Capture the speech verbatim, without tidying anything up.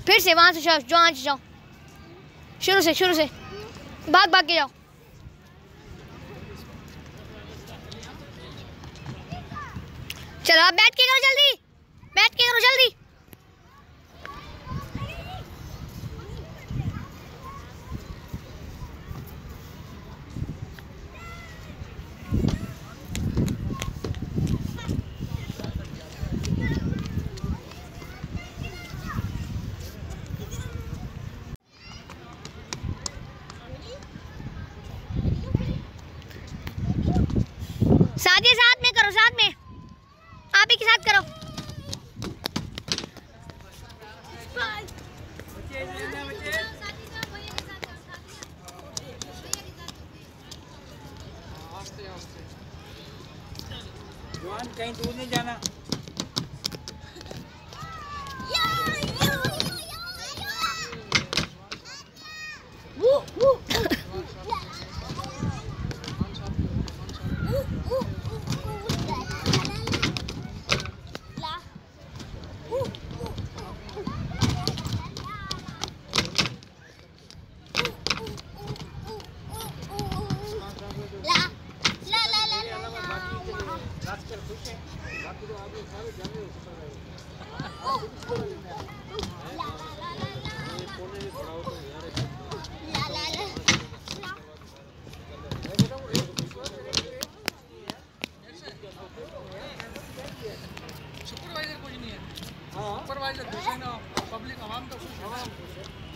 फिर से वहाँ से जाओ, वहाँ से जाओ, शुरू से शुरू से भाग भाग के जाओ। चलो आप बैठ के करो, जल्दी बैठ के करो जल्दी। साथ ही साथ में करो, साथ में आप ही के साथ करो। जवान कहीं दूर नहीं जाना। सुपरवाइजर कुछ नहीं है। हाँ सुपरवाइजर खुश है ना, पब्लिक आवाम तो खुश है।